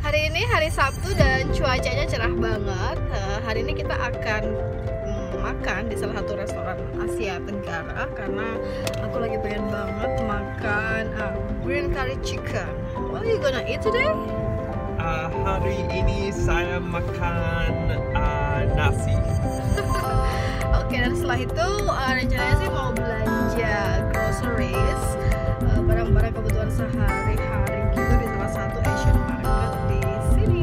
Hari ini hari Sabtu dan cuacanya cerah banget. Hari ini kita akan makan di salah satu restoran Asia Tenggara karena aku lagi pengen banget makan green curry chicken. What are you gonna eat today? Hari ini saya makan nasi. Oke, dan setelah itu rencananya sih mau belanja groceries, barang-barang kebutuhan sehari-hari gitu di salah satu Asian market di sini.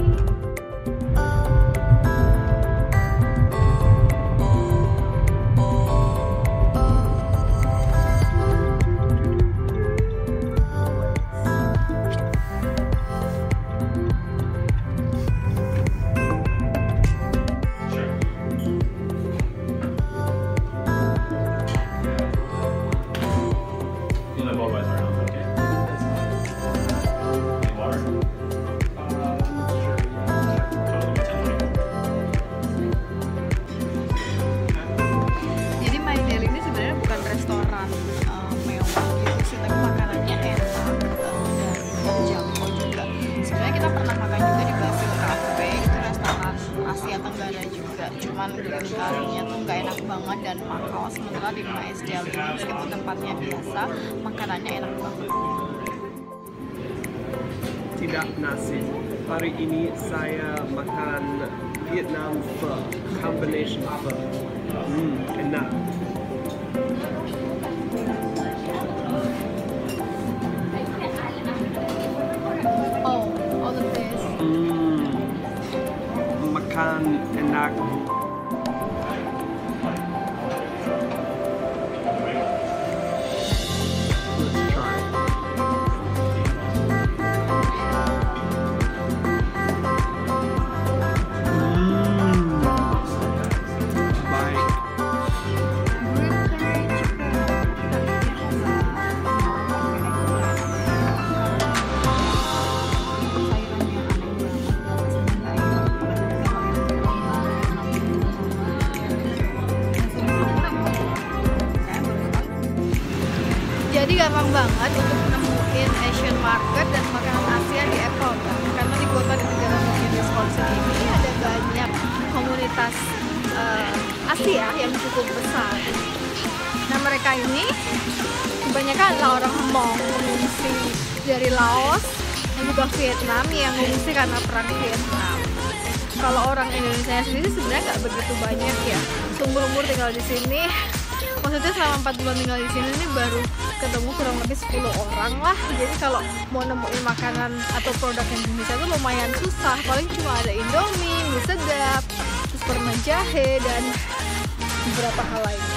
Cuman green curry-nya tuh nggak enak banget dan mahal, sementara di Malaysia ini meskipun tempatnya biasa, makanannya enak banget. Tidak nasi. Hari ini saya makan Vietnam pho, combination pho. Enak. Oh, all of this. Makan enak. Jadi gampang banget untuk nemuin Asian market dan makanan Asia di Eropa. Karena di kota di negara bagian Wisconsin ini ada banyak komunitas Asia yang cukup besar. Nah, mereka ini kebanyakan adalah orang Hmong, mengungsi dari Laos dan juga Vietnam yang mengungsi karena perang Vietnam. Kalau orang Indonesia sendiri sebenarnya nggak begitu banyak ya. Seumur-umur tinggal di sini. Maksudnya selama 4 bulan tinggal di sini ini baru ketemu kurang lebih 10 orang lah. Jadi kalau mau nemuin makanan atau produk Indonesia itu lumayan susah. Paling cuma ada Indomie, mie sedap, terus permen jahe dan beberapa hal lainnya.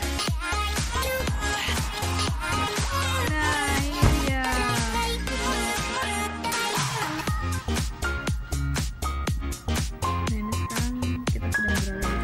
Nah, ini dia. Nah, ini sekarang kita sedang berada di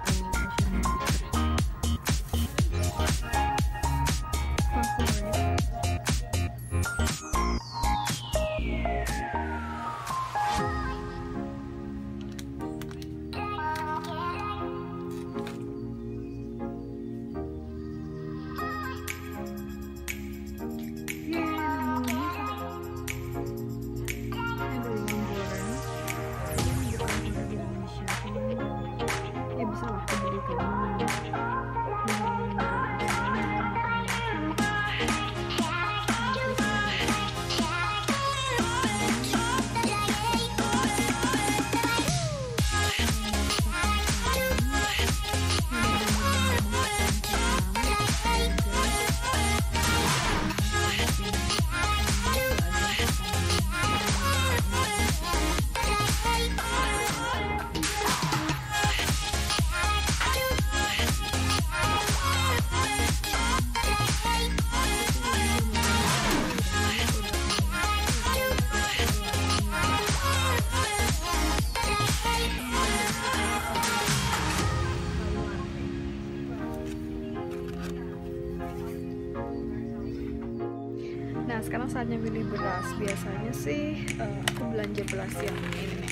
Nah, sekarang saatnya beli beras. Biasanya sih aku belanja beras yang ini nih.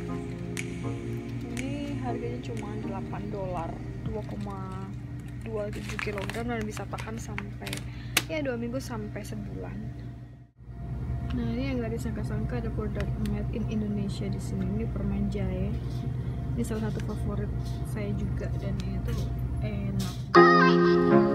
Ini harganya cuma $8, 2,27 kg dan bisa tahan sampai ya 2 minggu sampai sebulan. Nah, ini yang nggak disangka-sangka ada produk made in Indonesia di sini. Ini permen jahe. Ini salah satu favorit saya juga dan ini tuh enak.